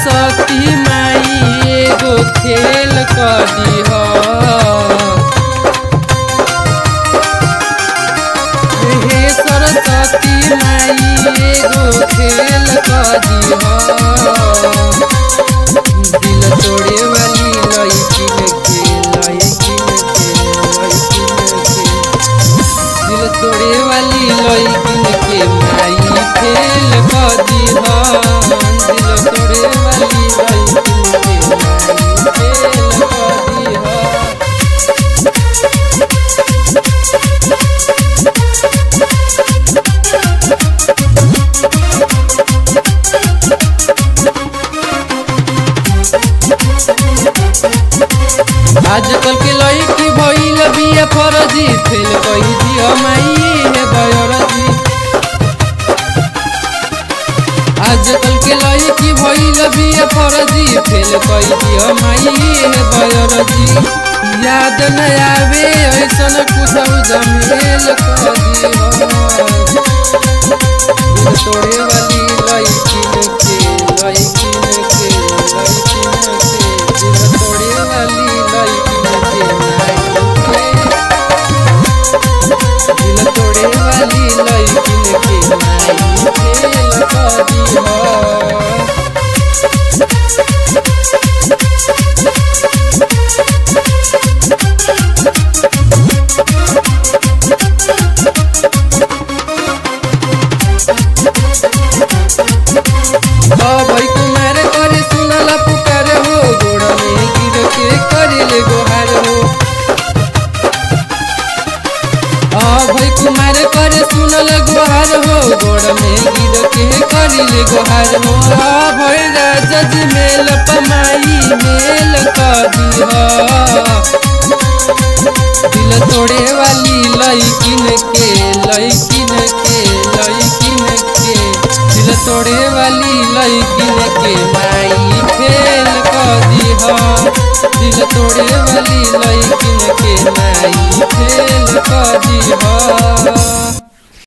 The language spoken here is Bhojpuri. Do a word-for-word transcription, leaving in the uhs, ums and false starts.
सरस्वती माई एगो खेल कर दीह। हे सरस्वती माई एगो खेल कर दीह। दिल तोड़े वाली लड़किन के लड़किन के लड़किन के दिल तोड़े वाली लड़किन के माई फेल कर दीह। दिल तोड़े वाली लड़किन के माई फेल कर दीह। आजकल के लड़की भइल बिया फरजी फेल कही दिया माई हे बयरजी। आजकल के लड़की भइल बिया फरजी फेल कही दिया माई हे बयरजी। याद न आवे ऐसन कुछ जमेल कर दिया। दिल तोड़े वाली लड़किन के लड़किन के लड़किन के दिल तोड़े वाली लड़किन के माई दिल तोड़े वाली लड़किन के माई फेल कर दीह। भाई कुमार करे सुनल पुकार हो गोड़ में गिर के करिले गोहार हो। भाई कुमार करे सुनल गोहार हो गोड़ में गिर के करिले गोहार हो। भाई राजा जी मेल पमाई मेल कर दीह। दिल तोड़े वाली लड़किन के लड़किन के लड़किन के दिल तोड़े वाली लड़किन के माई फेल कर दीह। दिल तोड़े वाली लड़किन के माई फेल कर दीह।